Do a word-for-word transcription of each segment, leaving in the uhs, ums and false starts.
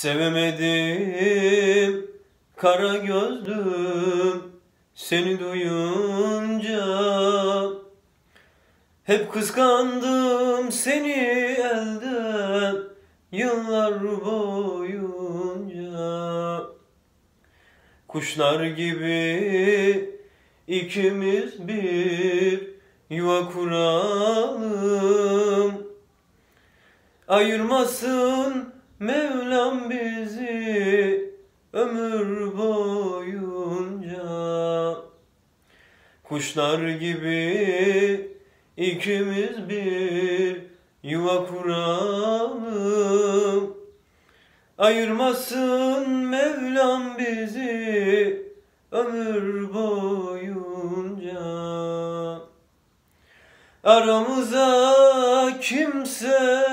Sevemedim kara gözlüm seni duyunca. Hep kıskandım seni elden yıllar boyunca. Kuşlar gibi ikimiz bir yuva kuralım. Ayırmasın Mevlam bizi ömür boyunca. Kuşlar gibi ikimiz bir yuva kuralım. Ayırmasın Mevlam bizi ömür boyunca. Aramıza kimse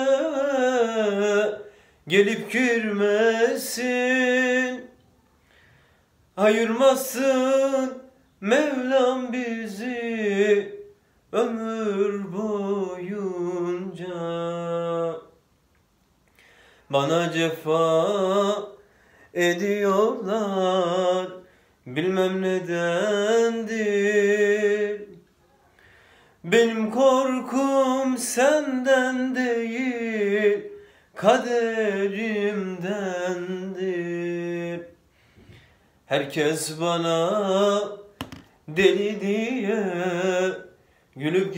gelip girmesin. Ayırmasın Mevlam bizi ömür boyunca. Bana cefa ediyorlar, bilmem nedendir. Benim korkum senden değil, kaderimdendir. Herkes bana deli diye gülüp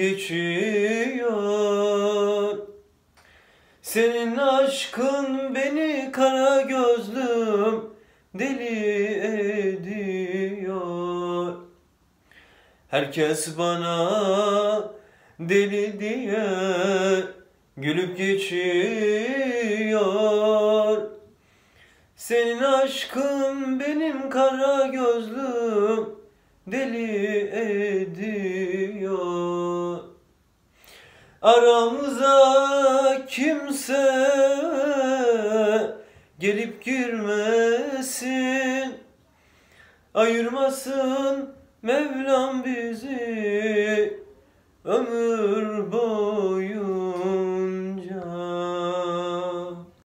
geçiyor. Senin aşkın beni kara gözlüm deli ediyor. Herkes bana deli diye gülüp geçiyor. Senin aşkın benim kara gözlüm deli ediyor. Aramıza kimse gelip girmesin. Ayırmasın Mevlam bizi ömür boyu.